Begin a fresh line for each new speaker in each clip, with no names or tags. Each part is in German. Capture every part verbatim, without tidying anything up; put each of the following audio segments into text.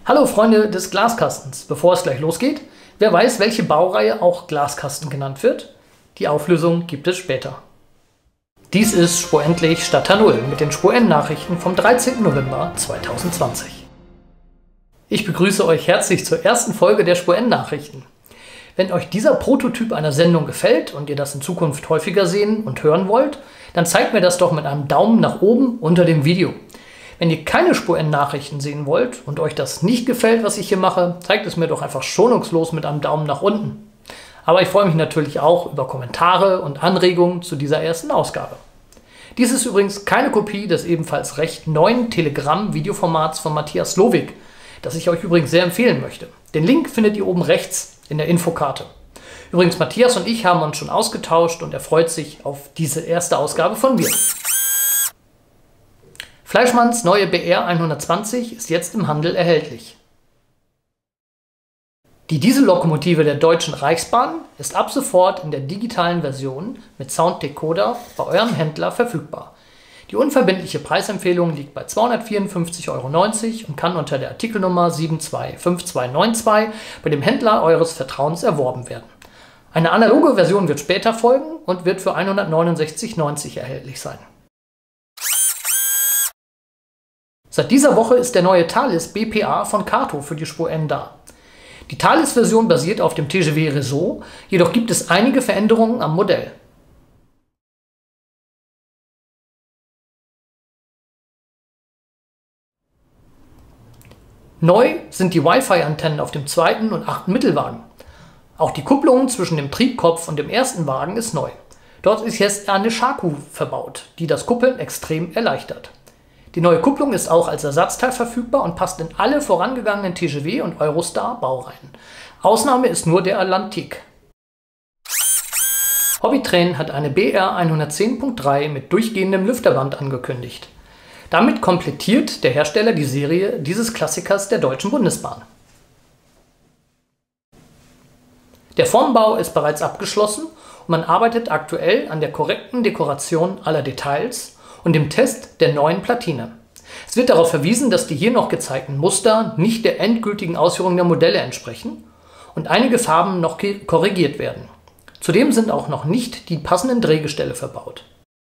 Hallo Freunde des Glaskastens, bevor es gleich losgeht, wer weiß, welche Baureihe auch Glaskasten genannt wird? Die Auflösung gibt es später. Dies ist Spur Endlich statt H null mit den Spur N-Nachrichten vom dreizehnten November zweitausendzwanzig. Ich begrüße euch herzlich zur ersten Folge der Spur N-Nachrichten. Wenn euch dieser Prototyp einer Sendung gefällt und ihr das in Zukunft häufiger sehen und hören wollt, dann zeigt mir das doch mit einem Daumen nach oben unter dem Video. Wenn ihr keine Spur N-Nachrichten sehen wollt und euch das nicht gefällt, was ich hier mache, zeigt es mir doch einfach schonungslos mit einem Daumen nach unten. Aber ich freue mich natürlich auch über Kommentare und Anregungen zu dieser ersten Ausgabe. Dies ist übrigens keine Kopie des ebenfalls recht neuen Telegram-Videoformats von Matthias Slowik, das ich euch übrigens sehr empfehlen möchte. Den Link findet ihr oben rechts in der Infokarte. Übrigens, Matthias und ich haben uns schon ausgetauscht und er freut sich auf diese erste Ausgabe von mir. Fleischmanns neue B R hundertzwanzig ist jetzt im Handel erhältlich. Die Diesellokomotive der Deutschen Reichsbahn ist ab sofort in der digitalen Version mit Sounddecoder bei eurem Händler verfügbar. Die unverbindliche Preisempfehlung liegt bei zweihundertvierundfünfzig Euro neunzig und kann unter der Artikelnummer sieben zwei fünf zwei neun zwei bei dem Händler eures Vertrauens erworben werden. Eine analoge Version wird später folgen und wird für hundertneunundsechzig Euro neunzig erhältlich sein. Seit dieser Woche ist der neue Thalys B P A von Kato für die Spur N da. Die Thalys-Version basiert auf dem T G V Réseau, jedoch gibt es einige Veränderungen am Modell. Neu sind die Wi-Fi-Antennen auf dem zweiten und achten Mittelwagen. Auch die Kupplung zwischen dem Triebkopf und dem ersten Wagen ist neu. Dort ist jetzt eine Shaku verbaut, die das Kuppeln extrem erleichtert. Die neue Kupplung ist auch als Ersatzteil verfügbar und passt in alle vorangegangenen T G V und Eurostar Baureihen. Ausnahme ist nur der Atlantik. Hobbytrain hat eine B R hundertzehn Punkt drei mit durchgehendem Lüfterband angekündigt. Damit komplettiert der Hersteller die Serie dieses Klassikers der Deutschen Bundesbahn. Der Formbau ist bereits abgeschlossen und man arbeitet aktuell an der korrekten Dekoration aller Details und dem Test der neuen Platine. Es wird darauf verwiesen, dass die hier noch gezeigten Muster nicht der endgültigen Ausführung der Modelle entsprechen und einige Farben noch korrigiert werden. Zudem sind auch noch nicht die passenden Drehgestelle verbaut.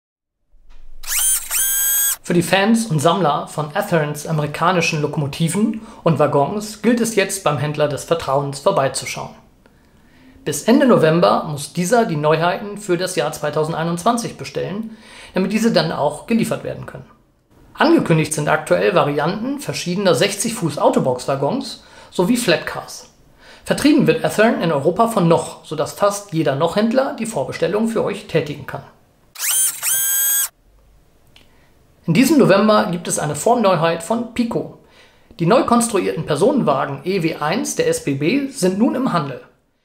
Für die Fans und Sammler von Athearns amerikanischen Lokomotiven und Waggons gilt es jetzt beim Händler des Vertrauens vorbeizuschauen. Bis Ende November muss dieser die Neuheiten für das Jahr zweitausendeinundzwanzig bestellen, damit diese dann auch geliefert werden können. Angekündigt sind aktuell Varianten verschiedener sechzig Fuß Autobox-Waggons sowie Flatcars. Vertrieben wird Athearn in Europa von Noch, sodass fast jeder Noch-Händler die Vorbestellung für euch tätigen kann. In diesem November gibt es eine Formneuheit von Pico. Die neu konstruierten Personenwagen E W eins der S B B sind nun im Handel.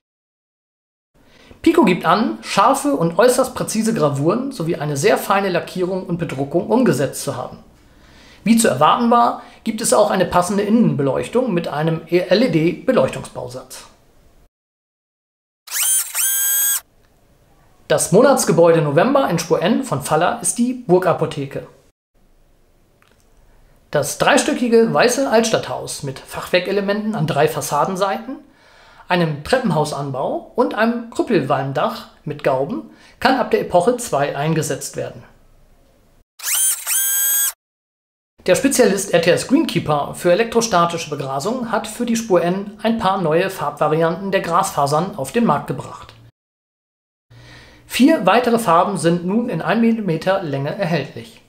Pico gibt an, scharfe und äußerst präzise Gravuren sowie eine sehr feine Lackierung und Bedruckung umgesetzt zu haben. Wie zu erwarten war, gibt es auch eine passende Innenbeleuchtung mit einem L E D-Beleuchtungsbausatz. Das Monatsgebäude November in Spur N von Faller ist die Burgapotheke. Das dreistöckige weiße Altstadthaus mit Fachwerkelementen an drei Fassadenseiten, einem Treppenhausanbau und einem Krüppelwalmdach mit Gauben kann ab der Epoche zwei eingesetzt werden. Der Spezialist R T S Greenkeeper für elektrostatische Begrasung hat für die Spur N ein paar neue Farbvarianten der Grasfasern auf den Markt gebracht. Vier weitere Farben sind nun in ein Millimeter Länge erhältlich.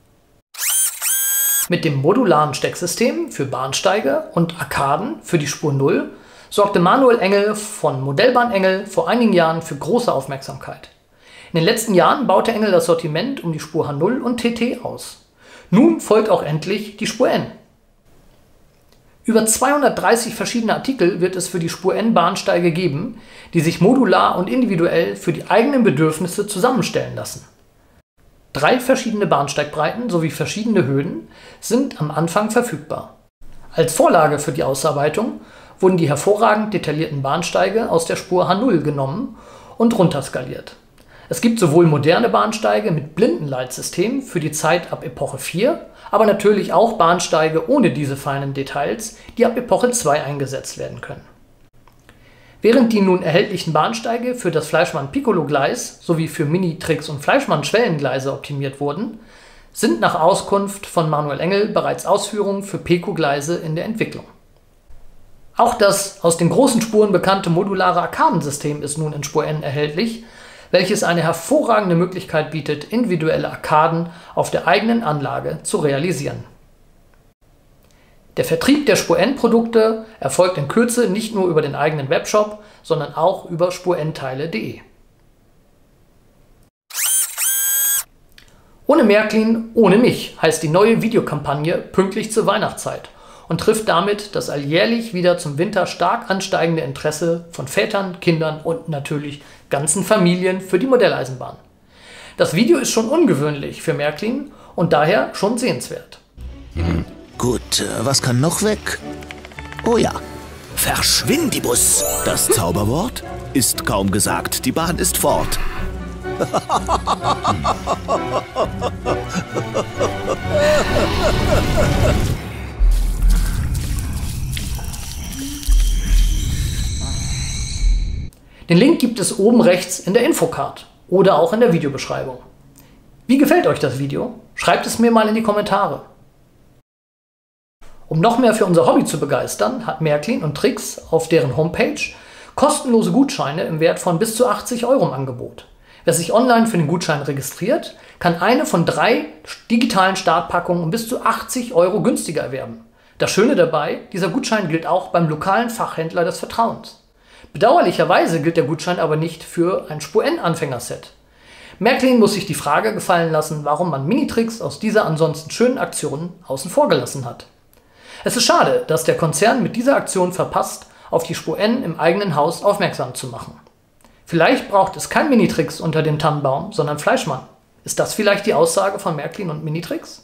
Mit dem modularen Stecksystem für Bahnsteige und Arkaden für die Spur null sorgte Manuel Engel von Modellbahn Engel vor einigen Jahren für große Aufmerksamkeit. In den letzten Jahren baute Engel das Sortiment um die Spur H null und T T aus. Nun folgt auch endlich die Spur N. Über zweihundertdreißig verschiedene Artikel wird es für die Spur N Bahnsteige geben, die sich modular und individuell für die eigenen Bedürfnisse zusammenstellen lassen. Drei verschiedene Bahnsteigbreiten sowie verschiedene Höhen sind am Anfang verfügbar. Als Vorlage für die Ausarbeitung wurden die hervorragend detaillierten Bahnsteige aus der Spur H null genommen und runterskaliert. Es gibt sowohl moderne Bahnsteige mit Blindenleitsystem für die Zeit ab Epoche vier, aber natürlich auch Bahnsteige ohne diese feinen Details, die ab Epoche zwei eingesetzt werden können. Während die nun erhältlichen Bahnsteige für das Fleischmann-Piccolo-Gleis sowie für Minitrix und Fleischmann-Schwellengleise optimiert wurden, sind nach Auskunft von Manuel Engel bereits Ausführungen für Peco-Gleise in der Entwicklung. Auch das aus den großen Spuren bekannte modulare Arkadensystem ist nun in Spur N erhältlich, welches eine hervorragende Möglichkeit bietet, individuelle Arkaden auf der eigenen Anlage zu realisieren. Der Vertrieb der Spur N-Produkte erfolgt in Kürze nicht nur über den eigenen Webshop, sondern auch über spurn-teile punkt de. Ohne Märklin, ohne mich heißt die neue Videokampagne pünktlich zur Weihnachtszeit und trifft damit das alljährlich wieder zum Winter stark ansteigende Interesse von Vätern, Kindern und natürlich ganzen Familien für die Modelleisenbahn. Das Video ist schon ungewöhnlich für Märklin und daher schon sehenswert.
Hm. Gut, was kann noch weg? Oh ja, Verschwindibus. Das Zauberwort ist kaum gesagt, die Bahn ist fort.
Den Link gibt es oben rechts in der Infocard oder auch in der Videobeschreibung. Wie gefällt euch das Video? Schreibt es mir mal in die Kommentare. Um noch mehr für unser Hobby zu begeistern, hat Märklin und Trix auf deren Homepage kostenlose Gutscheine im Wert von bis zu achtzig Euro im Angebot. Wer sich online für den Gutschein registriert, kann eine von drei digitalen Startpackungen um bis zu achtzig Euro günstiger erwerben. Das Schöne dabei, dieser Gutschein gilt auch beim lokalen Fachhändler des Vertrauens. Bedauerlicherweise gilt der Gutschein aber nicht für ein Spur N-Anfängerset. Märklin muss sich die Frage gefallen lassen, warum man Minitrix aus dieser ansonsten schönen Aktion außen vor gelassen hat. Es ist schade, dass der Konzern mit dieser Aktion verpasst, auf die Spur N im eigenen Haus aufmerksam zu machen. Vielleicht braucht es kein Minitrix unter dem Tannenbaum, sondern Fleischmann. Ist das vielleicht die Aussage von Märklin und Minitrix?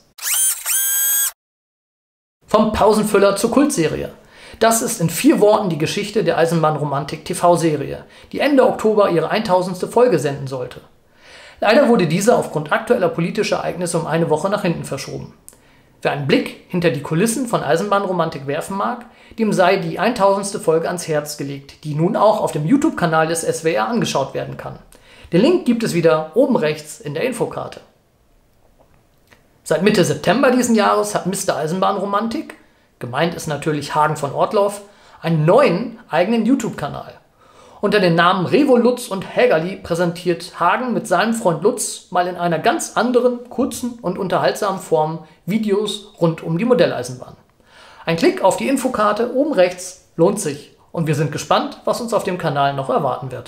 Vom Pausenfüller zur Kultserie. Das ist in vier Worten die Geschichte der Eisenbahnromantik T V-Serie, die Ende Oktober ihre tausendste Folge senden sollte. Leider wurde diese aufgrund aktueller politischer Ereignisse um eine Woche nach hinten verschoben. Wer einen Blick hinter die Kulissen von Eisenbahnromantik werfen mag, dem sei die tausendste Folge ans Herz gelegt, die nun auch auf dem YouTube-Kanal des S W R angeschaut werden kann. Den Link gibt es wieder oben rechts in der Infokarte. Seit Mitte September diesen Jahres hat Mister Eisenbahnromantik, gemeint ist natürlich Hagen von Ortloff, einen neuen eigenen YouTube-Kanal. Unter den Namen Revo Lutz und Hägerli präsentiert Hagen mit seinem Freund Lutz mal in einer ganz anderen, kurzen und unterhaltsamen Form Videos rund um die Modelleisenbahn. Ein Klick auf die Infokarte oben rechts lohnt sich und wir sind gespannt, was uns auf dem Kanal noch erwarten wird.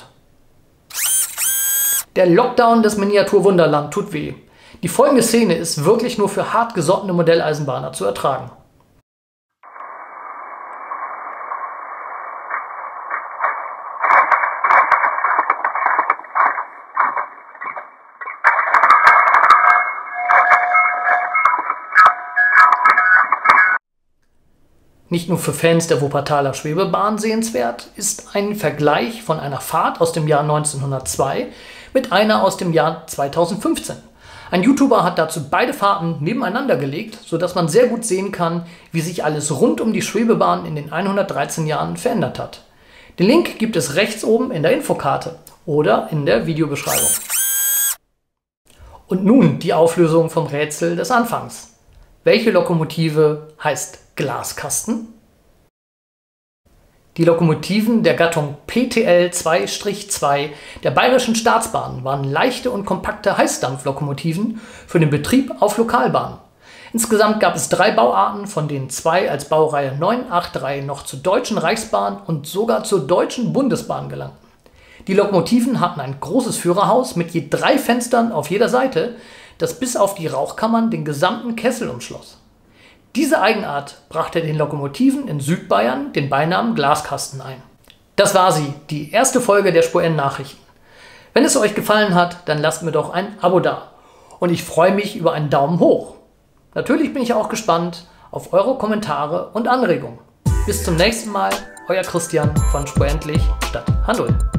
Der Lockdown des Miniatur-Wunderland tut weh. Die folgende Szene ist wirklich nur für hartgesottene Modelleisenbahner zu ertragen. Nicht nur für Fans der Wuppertaler Schwebebahn sehenswert, ist ein Vergleich von einer Fahrt aus dem Jahr neunzehnhundertzwei mit einer aus dem Jahr zweitausendfünfzehn. Ein YouTuber hat dazu beide Fahrten nebeneinander gelegt, sodass man sehr gut sehen kann, wie sich alles rund um die Schwebebahn in den hundertdreizehn Jahren verändert hat. Den Link gibt es rechts oben in der Infokarte oder in der Videobeschreibung. Und nun die Auflösung vom Rätsel des Anfangs. Welche Lokomotive heißt Glaskasten? Die Lokomotiven der Gattung P T L zwei zwei der Bayerischen Staatsbahnen waren leichte und kompakte Heißdampflokomotiven für den Betrieb auf Lokalbahnen. Insgesamt gab es drei Bauarten, von denen zwei als Baureihe neun acht drei noch zur Deutschen Reichsbahn und sogar zur Deutschen Bundesbahn gelangten. Die Lokomotiven hatten ein großes Führerhaus mit je drei Fenstern auf jeder Seite, das bis auf die Rauchkammern den gesamten Kessel umschloss. Diese Eigenart brachte den Lokomotiven in Südbayern den Beinamen Glaskasten ein. Das war sie, die erste Folge der Spur N Nachrichten. Wenn es euch gefallen hat, dann lasst mir doch ein Abo da. Und ich freue mich über einen Daumen hoch. Natürlich bin ich auch gespannt auf eure Kommentare und Anregungen. Bis zum nächsten Mal, euer Christian von Spur Endlich statt H null.